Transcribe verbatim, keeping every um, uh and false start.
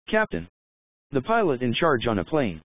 Captain. The pilot in charge on a plane.